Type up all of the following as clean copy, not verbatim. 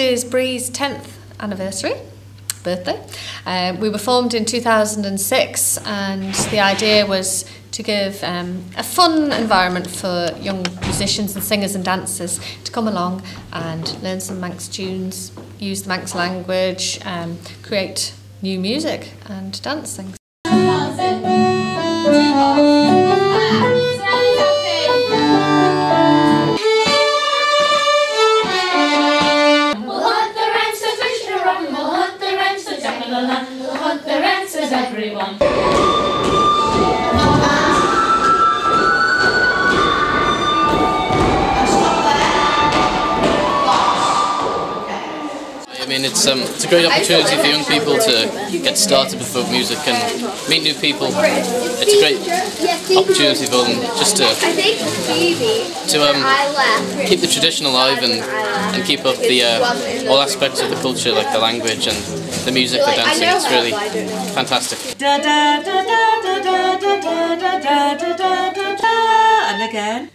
is Bree's 10th anniversary, birthday. We were formed in 2006, and the idea was to give a fun environment for young musicians and singers and dancers to come along and learn some Manx tunes, use the Manx language, create new music and dance things. I mean, it's a great opportunity for young people to get started with folk music and meet new people. It's a great opportunity for them just to keep the tradition alive and keep up the all aspects of the culture, like the language and the music, the dancing. It's really fantastic. And again.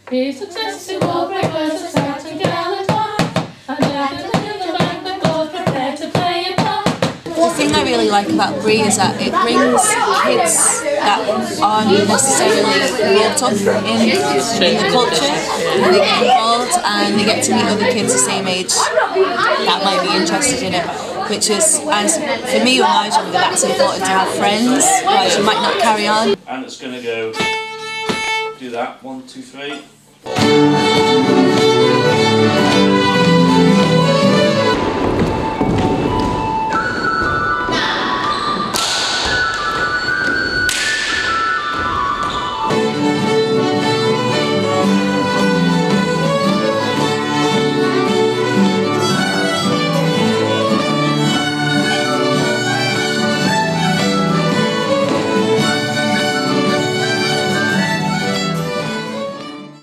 The thing I really like about Bree is that it brings kids that aren't necessarily brought up in the culture, and they get involved and they get to meet other kids the same age that might be interested in it. Which is, as for me when I was younger, that's important to have friends, otherwise you might not carry on. And it's going to go, do that, 1, 2, 3.